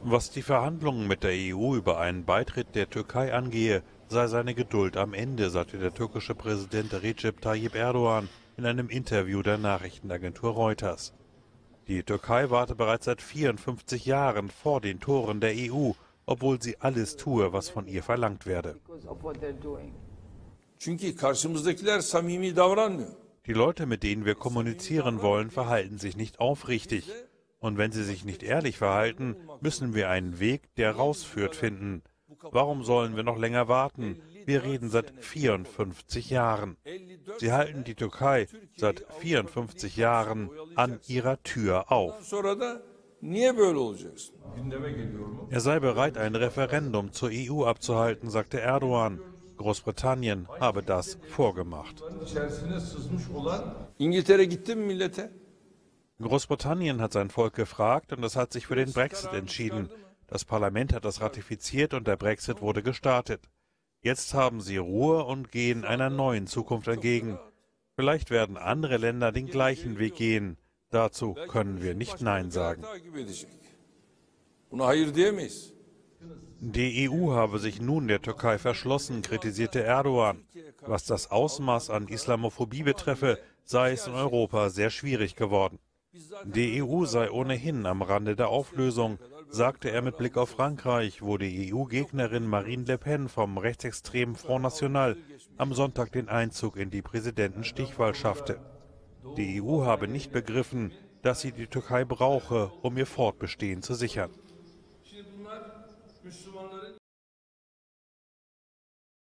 Was die Verhandlungen mit der EU über einen Beitritt der Türkei angehe, sei seine Geduld am Ende, sagte der türkische Präsident Recep Tayyip Erdogan in einem Interview der Nachrichtenagentur Reuters. Die Türkei warte bereits seit 54 Jahren vor den Toren der EU, obwohl sie alles tue, was von ihr verlangt werde. Çünkü karşımızdakiler samimi davranmıyor. Die Leute, mit denen wir kommunizieren wollen, verhalten sich nicht aufrichtig. Und wenn sie sich nicht ehrlich verhalten, müssen wir einen Weg, der rausführt, finden. Warum sollen wir noch länger warten? Wir reden seit 54 Jahren. Sie halten die Türkei seit 54 Jahren an ihrer Tür auf. Er sei bereit, ein Referendum zur EU abzuhalten, sagte Erdogan. Großbritannien habe das vorgemacht. Großbritannien hat sein Volk gefragt und es hat sich für den Brexit entschieden. Das Parlament hat das ratifiziert und der Brexit wurde gestartet. Jetzt haben sie Ruhe und gehen einer neuen Zukunft entgegen. Vielleicht werden andere Länder den gleichen Weg gehen. Dazu können wir nicht Nein sagen. Die EU habe sich nun der Türkei verschlossen, kritisierte Erdogan. Was das Ausmaß an Islamophobie betreffe, sei es in Europa sehr schwierig geworden. Die EU sei ohnehin am Rande der Auflösung, sagte er mit Blick auf Frankreich, wo die EU-Gegnerin Marine Le Pen vom rechtsextremen Front National am Sonntag den Einzug in die Präsidentenstichwahl schaffte. Die EU habe nicht begriffen, dass sie die Türkei brauche, um ihr Fortbestehen zu sichern.